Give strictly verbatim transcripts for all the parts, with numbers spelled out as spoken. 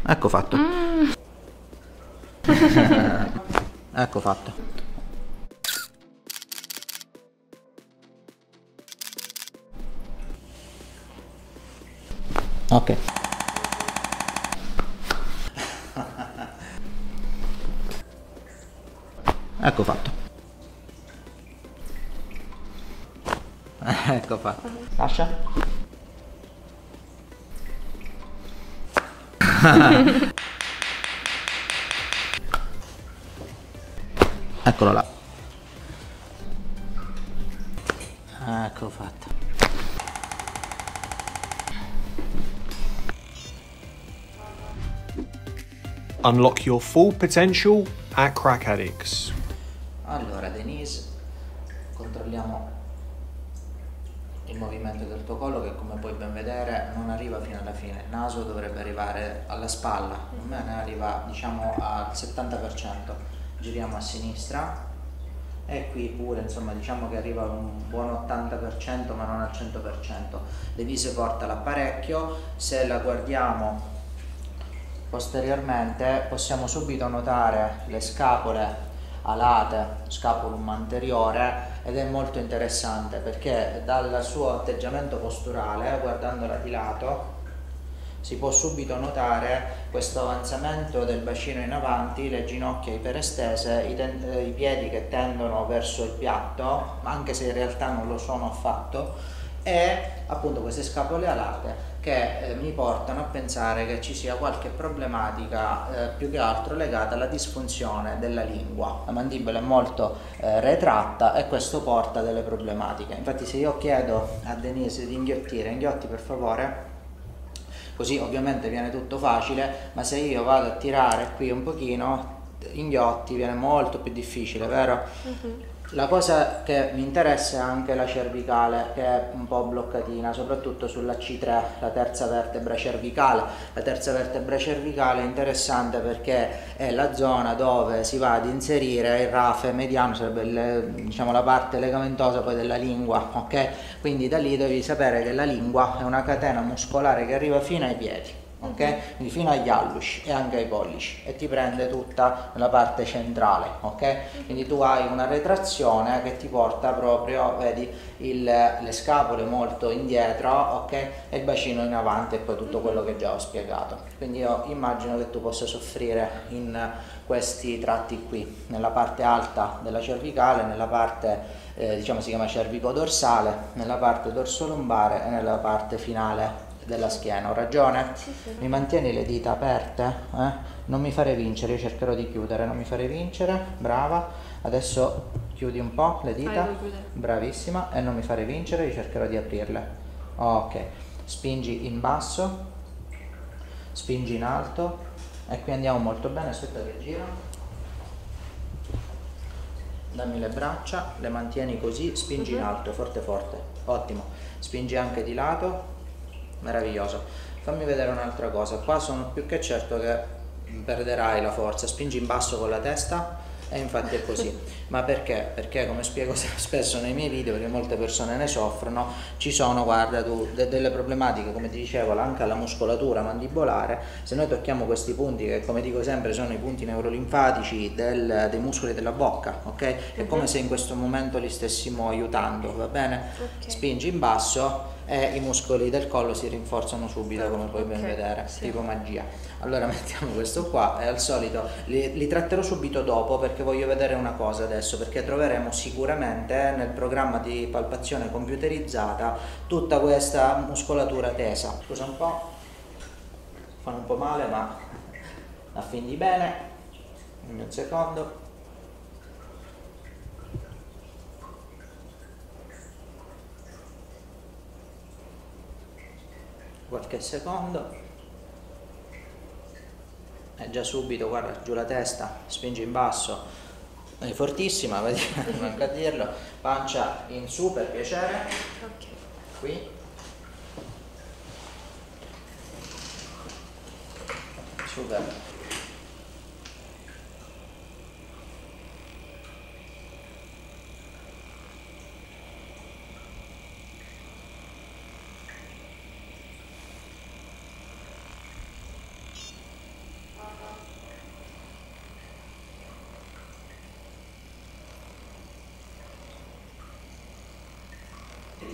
Ecco fatto. Mm. Ecco fatto. Ok. Ecco fatto. Ecco fatto. Lascia. Eccolo là. Ecco fatto. Unlock your full potential at Crack Addicts. Allora Denise, controlliamo il movimento del tuo collo che, come puoi ben vedere, non arriva fino alla fine. Il naso dovrebbe arrivare alla spalla, a me ne arriva diciamo al settanta per cento. Giriamo a sinistra e qui pure insomma diciamo che arriva un buon ottanta per cento ma non al cento per cento. Denise porta l'apparecchio, se la guardiamo posteriormente possiamo subito notare le scapole alate, scapulum anteriore, ed è molto interessante perché dal suo atteggiamento posturale, guardandola di lato, si può subito notare questo avanzamento del bacino in avanti, le ginocchia iperestese, i, i piedi che tendono verso il piatto, anche se in realtà non lo sono affatto, e appunto queste scapole alate che eh, mi portano a pensare che ci sia qualche problematica eh, più che altro legata alla disfunzione della lingua. La mandibola è molto eh, retratta e questo porta a delle problematiche. Infatti se io chiedo a Denise di inghiottire, inghiotti per favore, così ovviamente viene tutto facile, ma se io vado a tirare qui un pochino, inghiotti, viene molto più difficile, vero? Uh-huh. La cosa che mi interessa è anche la cervicale, che è un po' bloccatina, soprattutto sulla C tre, la terza vertebra cervicale. La terza vertebra cervicale è interessante perché è la zona dove si va ad inserire il rafe mediano, sarebbe il, diciamo, la parte legamentosa poi della lingua, ok? Quindi da lì devi sapere che la lingua è una catena muscolare che arriva fino ai piedi. Ok? Quindi fino agli alluci e anche ai pollici, e ti prende tutta la parte centrale, ok? Quindi tu hai una retrazione che ti porta proprio, vedi, il, le scapole molto indietro, ok? E il bacino in avanti e poi tutto quello che già ho spiegato. Quindi io immagino che tu possa soffrire in questi tratti qui, nella parte alta della cervicale, nella parte eh, diciamo si chiama cervico-dorsale, nella parte dorsolombare e nella parte finale della schiena. Ho ragione? Sì, sì. Mi mantieni le dita aperte? Eh? Non mi fare vincere, io cercherò di chiudere, non mi fare vincere, brava. Adesso chiudi un po' le dita, bravissima, e non mi fare vincere, io cercherò di aprirle. Ok, spingi in basso, spingi in alto, e qui andiamo molto bene. Aspetta che giro. Dammi le braccia, le mantieni così, spingi uh-huh. in alto, forte forte, ottimo. Spingi anche di lato. Meraviglioso. Fammi vedere un'altra cosa. Qua sono più che certo che perderai la forza. Spingi in basso con la testa, e infatti è così. Ma perché? Perché, come spiego spesso nei miei video, perché molte persone ne soffrono, ci sono, guarda tu, de delle problematiche, come ti dicevo, anche alla muscolatura mandibolare. Se noi tocchiamo questi punti, che come dico sempre sono i punti neurolinfatici del, dei muscoli della bocca, ok? È uh-huh. come se in questo momento li stessimo aiutando, va bene? Okay. Spingi in basso e i muscoli del collo si rinforzano subito, come puoi ben okay, vedere, sì. Tipo magia. Allora mettiamo questo qua, e al solito li, li tratterò subito dopo, perché voglio vedere una cosa adesso, perché troveremo sicuramente nel programma di palpazione computerizzata tutta questa muscolatura tesa. Scusa un po', fanno un po' male, ma affindi bene, un secondo. Qualche secondo, e già subito, guarda, giù la testa, spingi in basso, è fortissima, vedi, manca a dirlo, pancia in su per piacere, okay. Qui, super.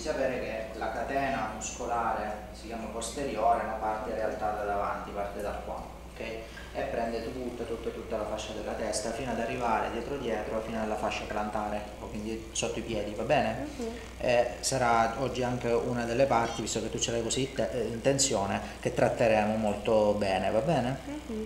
sapere che la catena muscolare si chiama posteriore, ma parte in realtà da davanti, parte da qua, ok? E prende tutta, tutta, tutta la fascia della testa fino ad arrivare dietro dietro, fino alla fascia plantare, o quindi sotto i piedi, va bene? Uh-huh. E sarà oggi anche una delle parti, visto che tu ce l'hai così te- in tensione, che tratteremo molto bene, va bene? Uh-huh.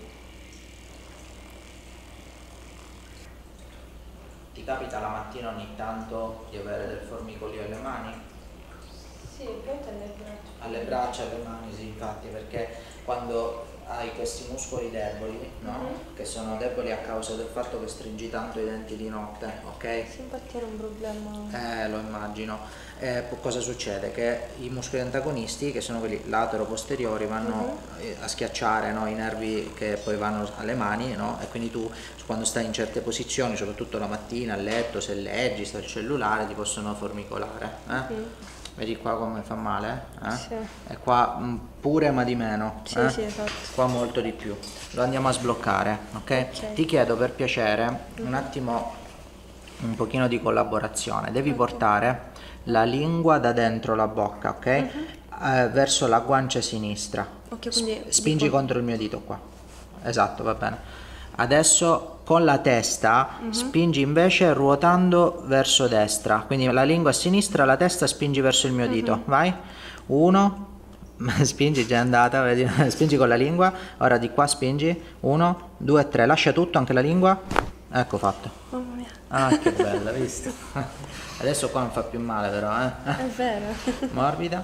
Ti capita la mattina ogni tanto di avere del formicolio alle mani? Sì, a volte alle braccia. Alle braccia, alle mani, sì, infatti, perché quando hai questi muscoli deboli, no? Mm-hmm. Che sono deboli a causa del fatto che stringi tanto i denti di notte, ok? Sì, infatti era un problema. Eh, lo immagino. Eh, cosa succede? Che i muscoli antagonisti, che sono quelli latero-posteriori, vanno mm-hmm. a schiacciare, no? I nervi che poi vanno alle mani, no? E quindi tu quando stai in certe posizioni, soprattutto la mattina a letto, se leggi, sta il cellulare, ti possono formicolare. Eh? Mm-hmm. Vedi qua come fa male? Eh? Sì. E qua mh, pure ma di meno. Sì, eh? sì, esatto. Qua molto di più. Lo andiamo a sbloccare, ok? Okay. Ti chiedo per piacere mm-hmm. un attimo, un pochino di collaborazione. Devi okay. portare la lingua da dentro la bocca, ok? Mm-hmm. eh, verso la guancia sinistra. Ok, quindi spingi dico... contro il mio dito qua. Esatto, va bene. Adesso con la testa uh-huh. spingi invece ruotando verso destra, quindi la lingua a sinistra, la testa spingi verso il mio uh-huh. dito, vai, uno, spingi, già è andata, vedi? Spingi con la lingua, ora di qua spingi, uno, due, tre, lascia tutto, anche la lingua, ecco fatto. Mamma mia. Ah, che bella, visto? Adesso qua non fa più male però, eh? È vero. Morbida.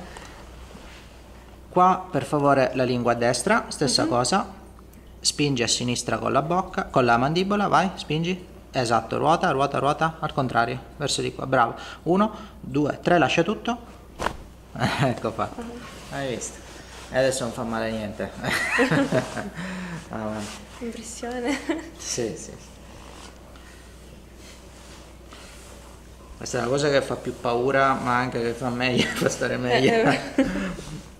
Qua per favore la lingua a destra, stessa uh-huh. cosa. Spingi a sinistra con la bocca, con la mandibola, vai, spingi. Esatto, ruota, ruota, ruota, al contrario, verso di qua, bravo. Uno, due, tre, lascia tutto. Ecco fatto. Uh-huh. Hai visto? E adesso non fa male niente. Ah, impressione. Sì, sì. Questa è una cosa che fa più paura, ma anche che fa meglio, fa stare meglio. Eh, eh.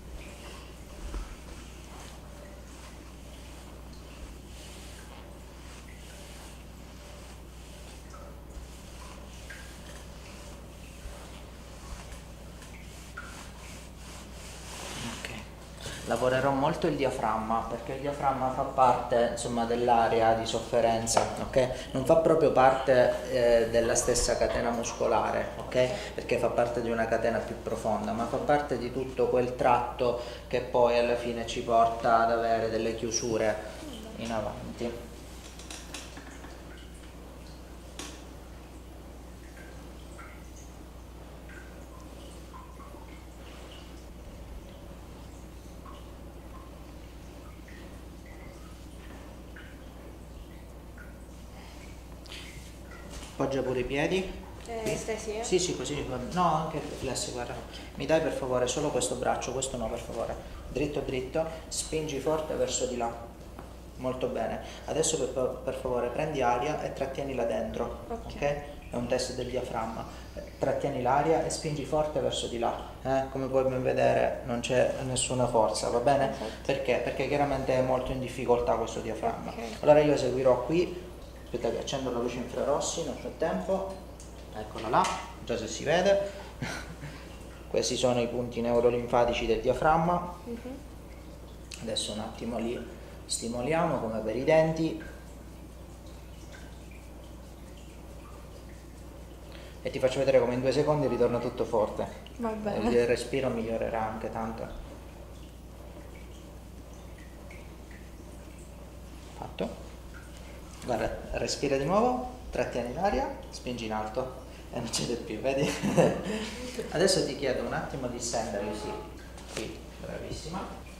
Lavorerò molto il diaframma, perché il diaframma fa parte, insomma, dell'area di sofferenza, ok? Non fa proprio parte eh, della stessa catena muscolare, ok? Perché fa parte di una catena più profonda, ma fa parte di tutto quel tratto che poi alla fine ci porta ad avere delle chiusure in avanti. Poggia pure i piedi. Eh, stessi, eh? Sì, sì, così. No, anche flessi, guarda. Mi dai per favore solo questo braccio, questo no per favore. Dritto, dritto. Spingi forte verso di là. Molto bene. Adesso per, per favore prendi aria e trattienila dentro. Ok? Okay? È un test del diaframma. Trattieni l'aria e spingi forte verso di là. Eh? Come puoi ben vedere non c'è nessuna forza, va bene? Esatto. Perché? Perché chiaramente è molto in difficoltà questo diaframma. Okay. Allora io eseguirò qui. Aspetta che accendo la luce infrarossi nel frattempo, eccola là, non so se si vede. Questi sono i punti neurolinfatici del diaframma. Uh-huh. Adesso un attimo li stimoliamo come per i denti e ti faccio vedere come in due secondi ritorna tutto forte. Va bene. Il respiro migliorerà anche tanto. Fatto. Guarda, respira di nuovo, trattieni l'aria, spingi in alto e non cede più, vedi? Adesso ti chiedo un attimo di stenderli, sì, qui, bravissima.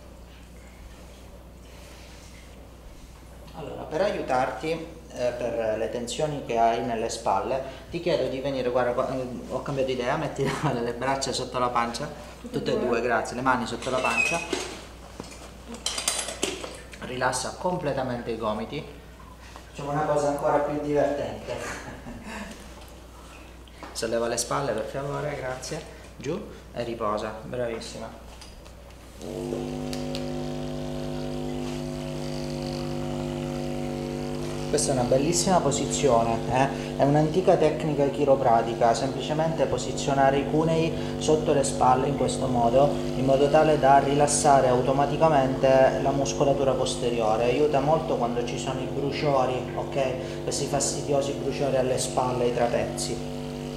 Allora, per aiutarti eh, per le tensioni che hai nelle spalle, ti chiedo di venire, guarda, ho cambiato idea, metti le braccia sotto la pancia, tutte e due, grazie, le mani sotto la pancia, rilassa completamente i gomiti. Facciamo una cosa ancora più divertente. Solleva le spalle per favore, grazie. Giù e riposa, bravissima. Questa è una bellissima posizione, eh? È un'antica tecnica chiropratica, semplicemente posizionare i cunei sotto le spalle in questo modo, in modo tale da rilassare automaticamente la muscolatura posteriore. Aiuta molto quando ci sono i bruciori, ok? Questi fastidiosi bruciori alle spalle, ai trapezi.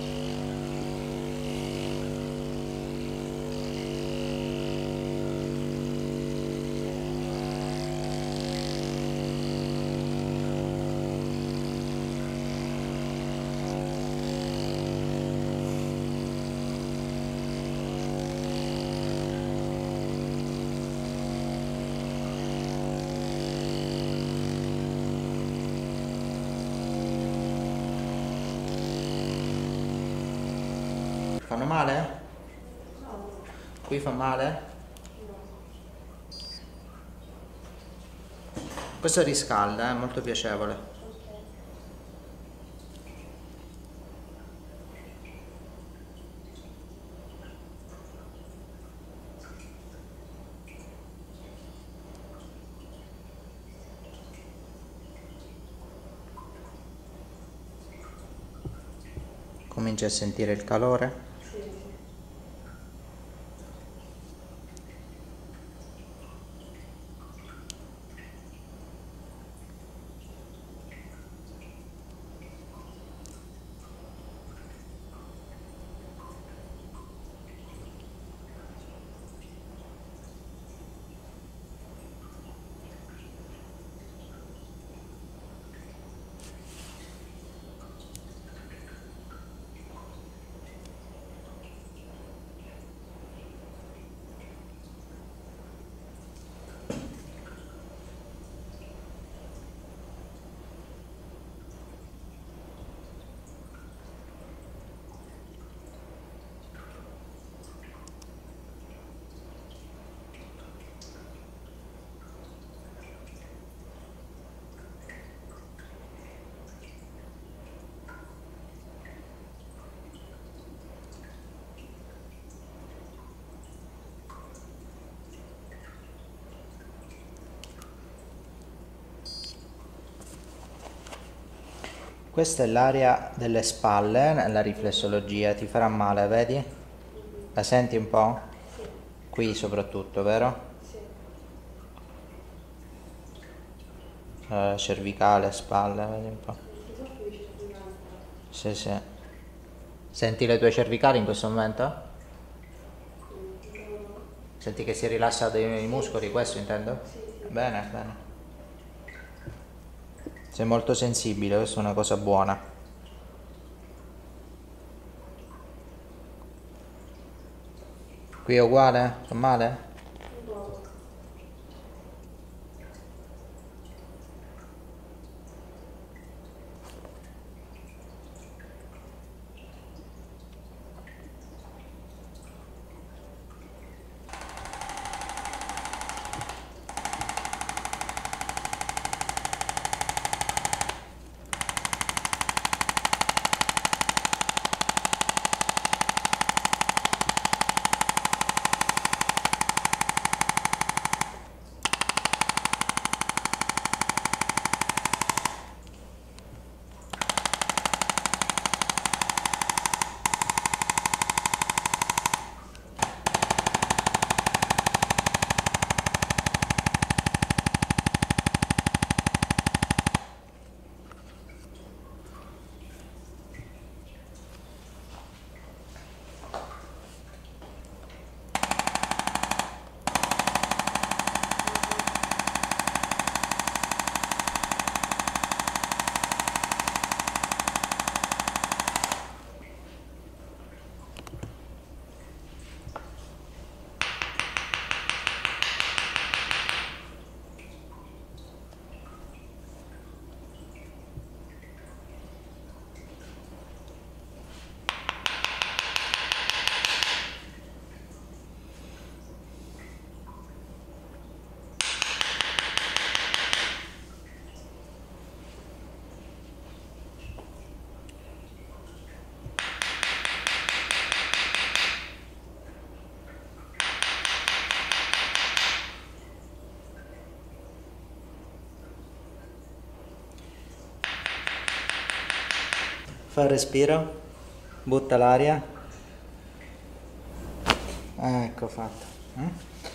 Fanno male? Qui fa male? Questo riscalda, è molto piacevole. Cominci a sentire il calore? Questa è l'area delle spalle nella riflessologia, ti farà male, vedi? La senti un po'? Sì. Qui soprattutto, vero? Sì. Eh, cervicale, spalle, vedi un po'? Sì, sì. Senti le tue cervicali in questo momento? Senti che si rilassano i muscoli, questo intendo? Sì. Bene, bene. Sei molto sensibile, questa è una cosa buona. Qui è uguale? Fa male? Fa il respiro, butta l'aria. Ecco fatto. Mm?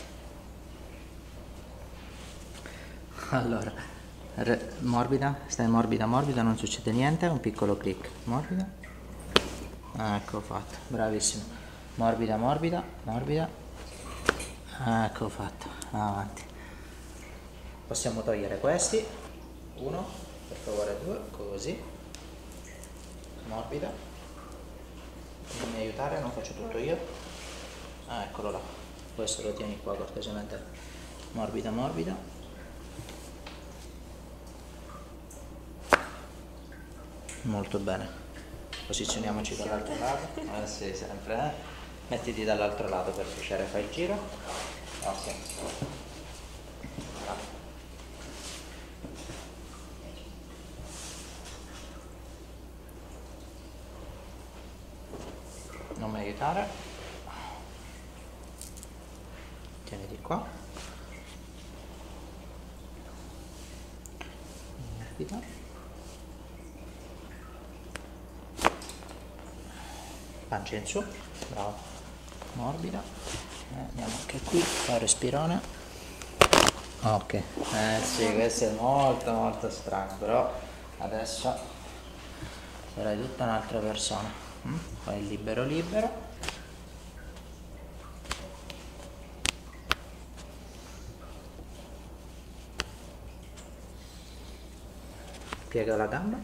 Allora, re, morbida, stai morbida, morbida, non succede niente, un piccolo clic, morbida. Ecco fatto, bravissimo. Morbida, morbida, morbida. Ecco fatto, avanti. Possiamo togliere questi. Uno, per favore, due, così. Morbida. Non mi aiutare, non faccio tutto io. Ah, eccolo là. Questo lo tieni qua cortesemente. Morbida, morbida. Molto bene. Posizioniamoci dall'altro lato. Eh sì, sempre, eh. Mettiti dall'altro lato per piacere, fai il giro. Ok. Ah. Non mi aiutare, tieniti qua, morbida, pancia in su, bravo, morbida, eh, andiamo anche qui, fai respirone, ok, eh sì, questo è molto molto strano, però adesso sarai tutta un'altra persona. Mm? Fai il libero libero. Piega la gamba.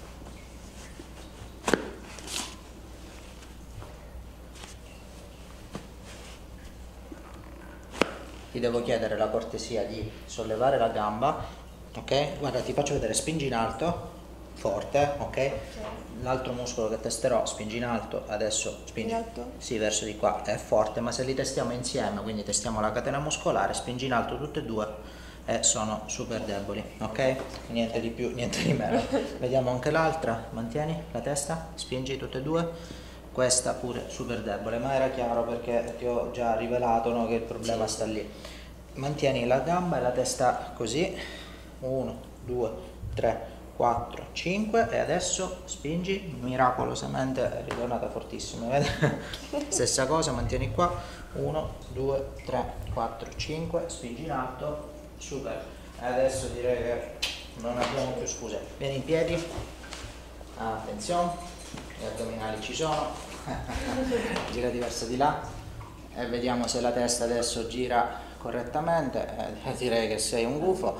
Ti devo chiedere la cortesia di sollevare la gamba, ok? Guarda, ti faccio vedere, spingi in alto, forte, ok? L'altro muscolo che testerò, spingi in alto, adesso spingi in alto? Sì, verso di qua, è forte, ma se li testiamo insieme, quindi testiamo la catena muscolare, spingi in alto tutte e due e sono super deboli, ok? Niente di più, niente di meno. Vediamo anche l'altra, mantieni la testa, spingi tutte e due, questa pure super debole, ma era chiaro perché ti ho già rivelato, no, che il problema sta lì. Mantieni la gamba e la testa così, uno, due, tre, quattro, cinque e adesso spingi, miracolosamente è ritornata fortissima, vedi? Stessa cosa, mantieni qua, uno, due, tre, quattro, cinque, spingi in alto, super, e adesso direi che non abbiamo più scuse, vieni in piedi, attenzione, gli addominali ci sono, girati verso di là e vediamo se la testa adesso gira correttamente, eh, direi che sei un gufo.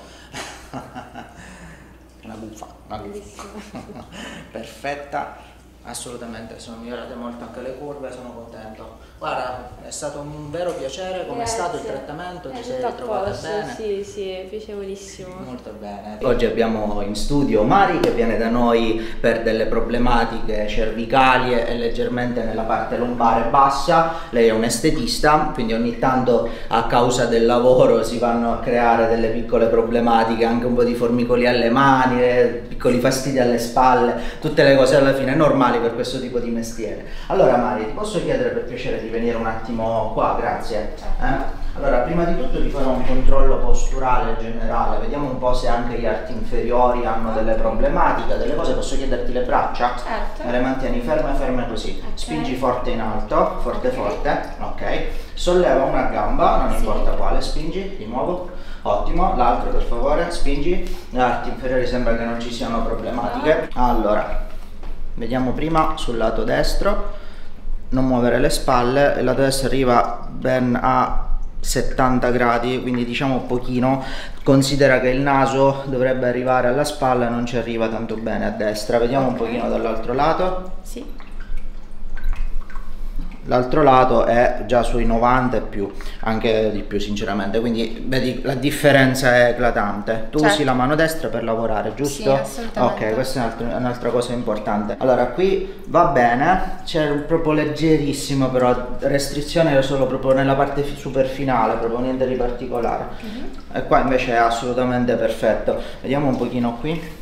Una buffa, una buffa. Perfetta, assolutamente, sono migliorate molto anche le curve, sono contento. Guarda, è stato un vero piacere, come è stato il trattamento? Ti sei ritrovata bene? Sì, sì, piacevolissimo. Molto bene. Oggi abbiamo in studio Mari che viene da noi per delle problematiche cervicali e leggermente nella parte lombare bassa. Lei è un estetista, quindi ogni tanto a causa del lavoro si vanno a creare delle piccole problematiche, anche un po' di formicoli alle mani, piccoli fastidi alle spalle, tutte le cose alla fine normali per questo tipo di mestiere. Allora Mari, ti posso chiedere per piacere di venire un attimo qua, grazie. Eh? Allora, prima di tutto ti farò un controllo posturale generale, vediamo un po' se anche gli arti inferiori hanno delle problematiche, delle cose. Posso chiederti le braccia? Certo. Me le mantieni ferme, ferme così. Okay. Spingi forte in alto, forte okay. forte, ok. Solleva una gamba, non sì. importa quale, spingi, di nuovo. Ottimo, l'altro per favore, spingi. Le arti inferiori sembra che non ci siano problematiche. Allora, vediamo prima sul lato destro, non muovere le spalle, il lato destro arriva ben a settanta gradi, quindi diciamo pochino. Considera che il naso dovrebbe arrivare alla spalla e non ci arriva tanto bene a destra. Vediamo okay. un pochino dall'altro lato. Sì. L'altro lato è già sui novanta e più, anche di più sinceramente, quindi vedi la differenza è eclatante. Tu certo. usi la mano destra per lavorare, giusto? Sì, assolutamente. Ok, questa è un'altra cosa importante. Allora qui va bene, c'è proprio leggerissimo però restrizione solo proprio nella parte super finale, proprio niente di particolare. Uh-huh. E qua invece è assolutamente perfetto. Vediamo un pochino qui.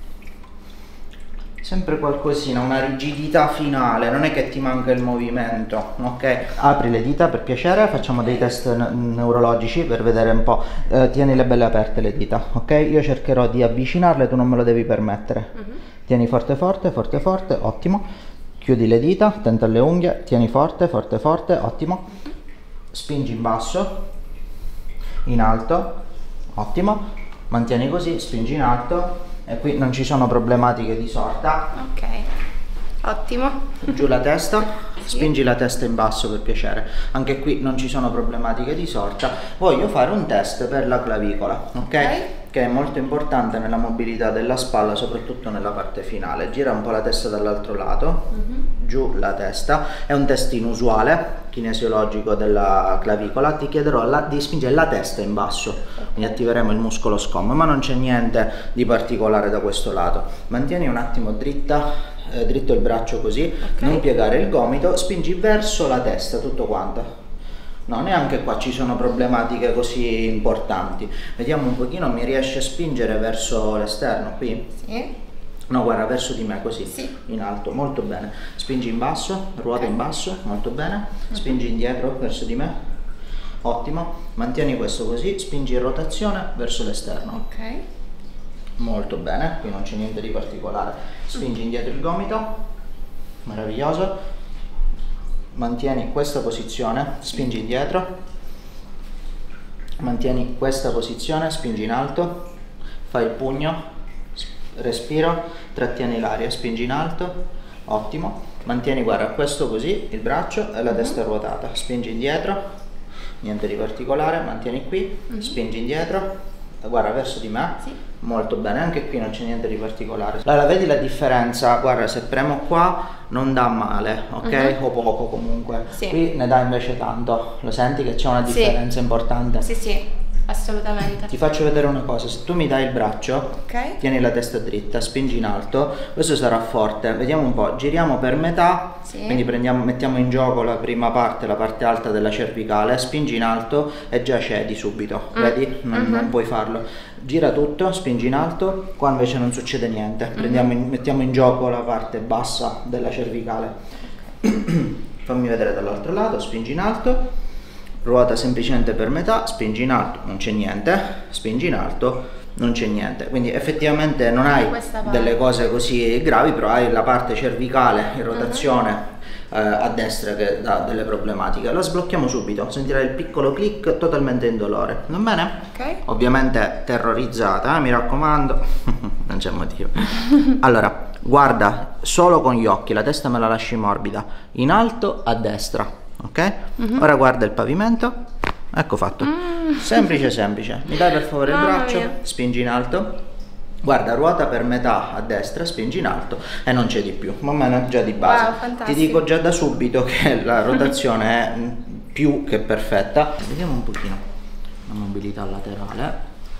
Sempre qualcosina, una rigidità finale, non è che ti manca il movimento, ok? Apri le dita per piacere, facciamo dei test neurologici per vedere un po', eh, tienile belle aperte le dita, ok? Io cercherò di avvicinarle, tu non me lo devi permettere. Uh-huh. tieni forte forte, forte forte, ottimo, chiudi le dita, attenta alle unghie, tieni forte, forte forte, ottimo, spingi in basso, in alto, ottimo, mantieni così, spingi in alto e qui non ci sono problematiche di sorta. Ok, ottimo. Giù la testa, Sì. spingi la testa in basso per piacere, anche qui non ci sono problematiche di sorta. Voglio fare un test per la clavicola, ok? Ok. Che è molto importante nella mobilità della spalla, soprattutto nella parte finale. Gira un po' la testa dall'altro lato, Mhm. giù la testa. È un test inusuale, kinesiologico della clavicola. Ti chiederò la- di spingere la testa in basso, quindi attiveremo il muscolo scom, ma non c'è niente di particolare da questo lato. Mantieni un attimo dritta, eh, dritto il braccio così, Ok. non piegare il gomito, spingi verso la testa tutto quanto. No, neanche qua ci sono problematiche così importanti. Vediamo un pochino, mi riesce a spingere verso l'esterno qui? Sì. No, guarda, verso di me così, Sì. in alto, molto bene. Spingi in basso, ruota Ok. in basso, molto bene. Spingi indietro verso di me, ottimo. Mantieni questo così, spingi in rotazione verso l'esterno. Ok. Molto bene, qui non c'è niente di particolare. Spingi indietro il gomito, meraviglioso. Mantieni questa posizione, spingi indietro. Mantieni questa posizione, spingi in alto. Fai il pugno, s- respiro, trattieni l'aria, spingi in alto. Ottimo. Mantieni, guarda, questo così, il braccio e la testa ruotata. Spingi indietro, niente di particolare, mantieni qui, spingi indietro. Guarda, verso di me. Sì. Molto bene, anche qui non c'è niente di particolare. Allora, vedi la differenza? Guarda, se premo qua non dà male, ok? Mhm. O poco comunque. Sì. Qui ne dà invece tanto. Lo senti che c'è una Sì. differenza importante? Sì, sì, assolutamente. Ti faccio vedere una cosa, se tu mi dai il braccio, Ok. tieni la testa dritta, spingi in alto, questo sarà forte. Vediamo un po', giriamo per metà, Sì. quindi prendiamo, mettiamo in gioco la prima parte, la parte alta della cervicale, spingi in alto e già cedi subito, Mm. vedi? Non, Mhm. non puoi farlo. Gira tutto, spingi in alto, qua invece non succede niente. Prendiamo in- mettiamo in gioco la parte bassa della cervicale. Fammi vedere dall'altro lato, spingi in alto, ruota semplicemente per metà, spingi in alto, non c'è niente, spingi in alto, non c'è niente. Quindi effettivamente non hai Questa parte. delle cose così gravi, però hai la parte cervicale in rotazione eh, a destra che dà delle problematiche. La sblocchiamo subito, sentirai il piccolo click totalmente indolore, va bene? Ok. Ovviamente terrorizzata, eh, mi raccomando, non c'è motivo. Allora, guarda solo con gli occhi, la testa me la lasci morbida, in alto a destra, ok? Ora guarda il pavimento, ecco fatto. Semplice semplice. Mi dai per favore il Mamma braccio, mia. spingi in alto. Guarda, ruota per metà a destra, spingi in alto e non c'è di più, ma almeno già di base. Wow, Ti fantastico. dico già da subito che la rotazione è mm, più che perfetta. Vediamo un pochino la mobilità laterale.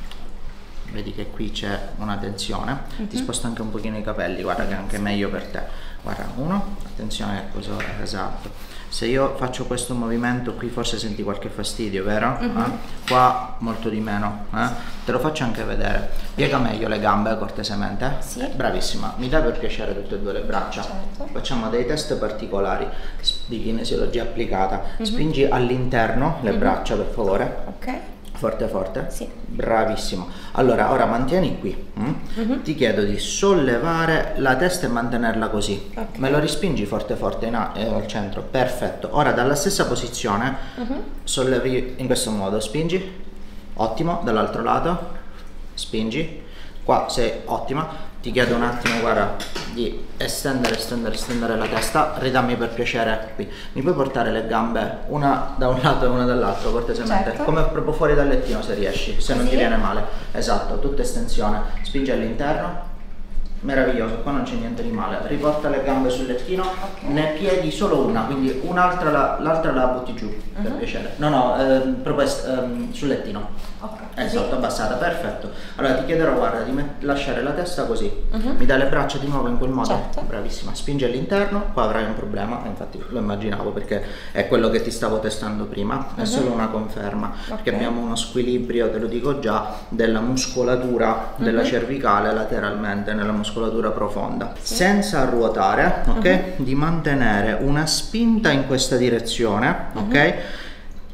Vedi che qui c'è una tensione. Ti sposto anche un pochino i capelli, guarda che è anche meglio per te. Guarda, uno, attenzione a cosa, esatto. Se io faccio questo movimento qui forse senti qualche fastidio, vero? Eh? Qua molto di meno, eh? Te lo faccio anche vedere. Piega meglio le gambe cortesemente. Sì. Eh, bravissima, mi dai per piacere tutte e due le braccia. Certo. Facciamo dei test particolari di kinesiologia applicata. Spingi all'interno le braccia per favore. Ok. Forte forte? Sì. Bravissimo. Allora, ora mantieni qui. mm? Ti chiedo di sollevare la testa e mantenerla così. Ok. Me lo respingi forte forte in a- eh, al centro. Perfetto. Ora dalla stessa posizione sollevi in questo modo. Spingi. Ottimo. Dall'altro lato. Spingi. Qua sei ottima. Ti chiedo un attimo, guarda, di estendere, estendere, estendere la testa. Ridammi per piacere qui. Mi puoi portare le gambe una da un lato e una dall'altro, cortesemente? Certo. Come proprio fuori dal lettino se riesci, se non ti Così? viene male. Esatto, tutta estensione. Spingi all'interno. Meraviglioso, qua non c'è niente di male. Riporta le gambe sul lettino, ne pieghi solo una, quindi un'altra la, l'altra la butti giù, per piacere. No, no, ehm, proprio est- ehm, sul lettino. Ok. Esatto, abbassata, perfetto. Allora ti chiederò, guarda, di met- lasciare la testa così. Mi dai le braccia di nuovo in quel modo? Certo. Bravissima. Spingi all'interno, qua avrai un problema, infatti lo immaginavo perché è quello che ti stavo testando prima, è solo una conferma, perché Ok. abbiamo uno squilibrio, te lo dico già, della muscolatura della cervicale lateralmente, nella muscolatura profonda. Senza ruotare, ok? Di mantenere una spinta in questa direzione, ok?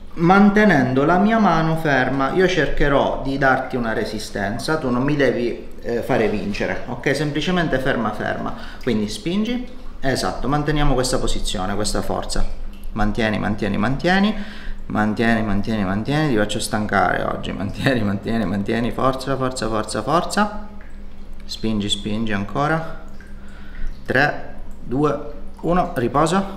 Mantenendo la mia mano ferma. Io cercherò di darti una resistenza, tu non mi devi eh, fare vincere, ok? Semplicemente ferma ferma, quindi spingi, esatto, manteniamo questa posizione, questa forza, mantieni, mantieni, mantieni, mantieni, mantieni, mantieni, ti faccio stancare oggi, mantieni, mantieni, mantieni, forza, forza, forza, forza, spingi, spingi ancora, tre, due, uno, riposa,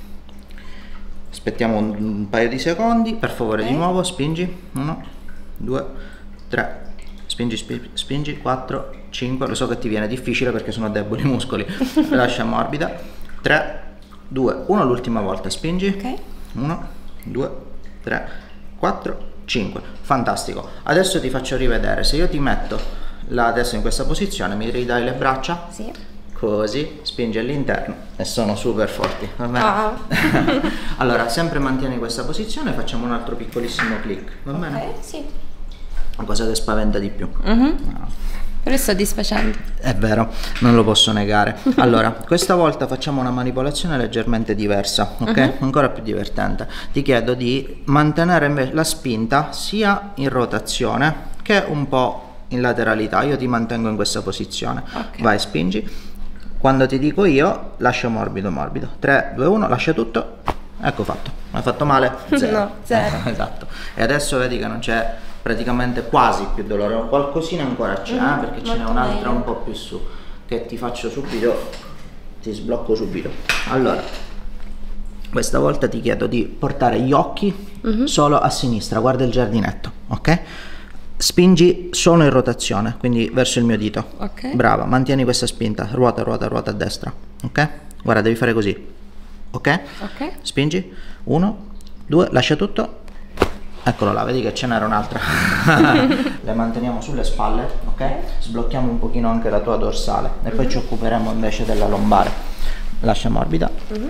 aspettiamo un, un paio di secondi, per favore, okay. Di nuovo, spingi, uno, due, tre, spingi, spingi, spingi, quattro, cinque, lo so che ti viene difficile perché sono deboli i muscoli, lascia morbida, tre, due, uno, l'ultima volta, spingi, okay. uno, due, tre, quattro, cinque, fantastico. Adesso ti faccio rivedere, se io ti metto là adesso in questa posizione, mi ridai le braccia? Sì. Così, spingi all'interno e sono super forti, va bene? Wow. Allora, sempre mantieni questa posizione, facciamo un altro piccolissimo click, va okay, bene? Sì. Una cosa che spaventa di più. Mm-hmm. No. Però è soddisfacente. È vero, non lo posso negare. Allora, questa volta facciamo una manipolazione leggermente diversa, ok? Uh-huh. Ancora più divertente. Ti chiedo di mantenere la spinta sia in rotazione che un po' in lateralità. Io ti mantengo in questa posizione. Okay. Vai, spingi. Quando ti dico io, lascia morbido, morbido. tre, due, uno, lascia tutto. Ecco fatto. Mi hai fatto male? Zero. No, zero. Esatto. E adesso vedi che non c'è praticamente quasi più dolore, qualcosina ancora c'è, mm-hmm, eh, perché ce n'è un'altra un po' più su, che ti faccio subito, ti sblocco subito. Allora, questa volta ti chiedo di portare gli occhi mm-hmm. solo a sinistra, guarda il giardinetto, ok? Spingi solo in rotazione, quindi verso il mio dito. Ok. Brava, mantieni questa spinta, ruota, ruota, ruota a destra, ok? Guarda, devi fare così, ok? Ok. Spingi, uno, due, lascia tutto. Eccolo là, vedi che ce n'era un'altra. Le manteniamo sulle spalle, ok? Sblocchiamo un pochino anche la tua dorsale e poi mm-hmm. ci occuperemo invece della lombare. Lascia morbida. Mm-hmm.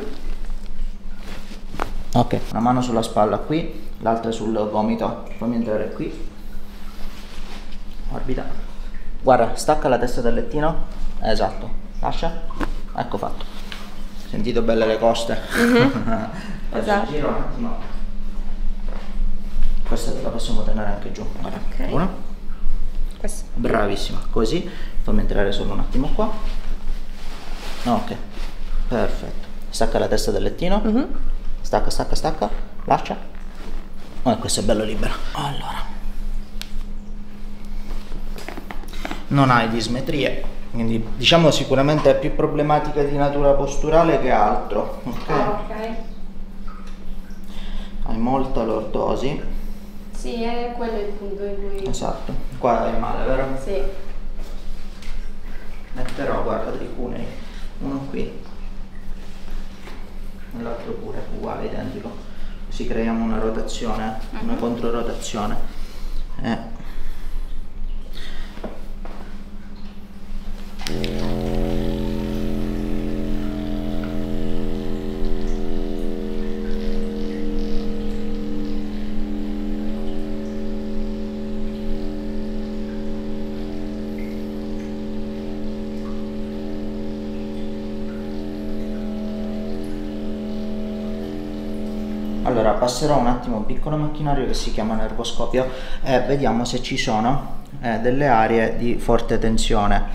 Ok, una mano sulla spalla qui, l'altra sul gomito. Fammi entrare qui. Morbida. Guarda, stacca la testa del lettino. Esatto. Lascia. Ecco fatto. Sentito belle le coste? Mm-hmm. Esatto. Giro un attimo. Questa la possiamo tenere anche giù. Guarda. Okay. Una. Questa. Bravissima. Così. Fammi entrare solo un attimo qua. Ok. Perfetto. Stacca la testa del lettino. Mm-hmm. Stacca, stacca, stacca. Lascia. Oh, questo è bello libero. Allora. Non hai dismetrie. Quindi diciamo sicuramente è più problematica di natura posturale che altro. Ok. Oh, okay. Hai molta lordosi. Sì, è quello il punto in cui... Esatto, qua è male, vero? Sì. Metterò, guarda, dei cunei, uno qui e l'altro pure, uguale, identico. Così creiamo una rotazione, uh-huh. una controrotazione. Eh. Allora passerò un attimo a un piccolo macchinario che si chiama nervoscopio e vediamo se ci sono eh, delle aree di forte tensione.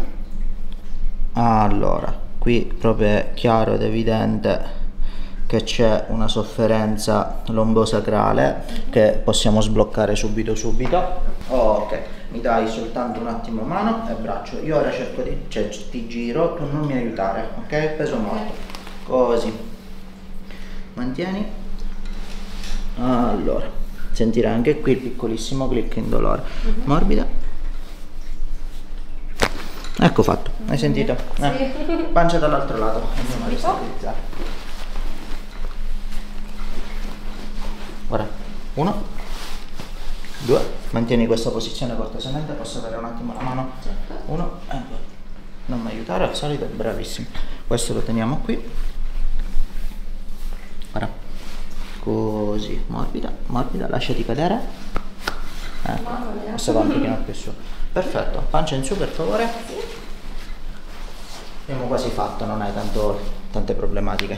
Allora, qui proprio è chiaro ed evidente che c'è una sofferenza lombosacrale che possiamo sbloccare subito subito. Oh, ok, mi dai soltanto un attimo mano e braccio. Io ora cerco di, cioè ti giro, tu non mi aiutare, ok? Peso morto, così. Mantieni. Allora, sentirai anche qui il piccolissimo click indolore. Uh-huh. Morbida. Ecco fatto, hai sentito? Sì. Eh. Pancia dall'altro lato, andiamo a ristabilizzare. Guarda, uno, due, mantieni questa posizione cortesemente, posso avere un attimo la mano? Certo. Uno, e due. Non mi aiutare, al solito, bravissimo. Questo lo teniamo qui. Guarda. Così, morbida, morbida, lasciati cadere. Ecco, questo va un pochino più su. Perfetto, pancia in su per favore. Abbiamo quasi fatto, non hai tanto, tante problematiche.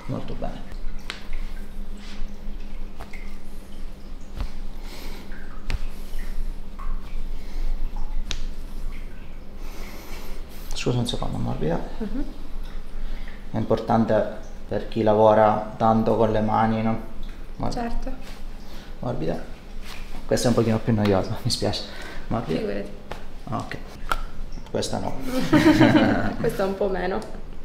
molto bene. Scusa un secondo, morbida. Uh-huh. È importante per chi lavora tanto con le mani, no? Morbida. Certo. Morbida. Questa è un pochino più noiosa, mi spiace. Morbida. Figurati. Ok. Questa no. Questa un po' meno.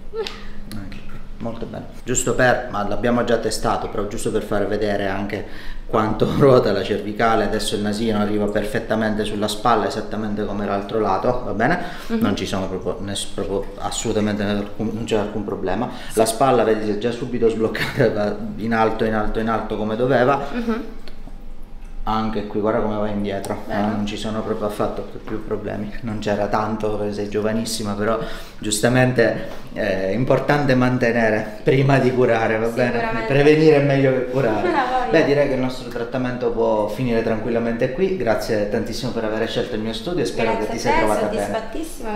Molto bene. Giusto per, ma l'abbiamo già testato, però giusto per far vedere anche quanto ruota la cervicale, adesso il nasino arriva perfettamente sulla spalla, esattamente come l'altro lato, va bene? Uh-huh. Non ci sono proprio, ness, proprio assolutamente alcun, non c'è alcun problema. Sì. La spalla, vedi, si è già subito sbloccata in alto, in alto, in alto come doveva. Uh-huh. Anche qui guarda come va indietro, eh, non ci sono proprio affatto più problemi, non c'era tanto perché sei giovanissima, però giustamente è importante mantenere prima di curare, va bene? Prevenire è meglio che curare. Beh, direi che il nostro trattamento può finire tranquillamente qui, grazie tantissimo per aver scelto il mio studio e spero grazie che ti sia trovata bene. Soddisfattissima.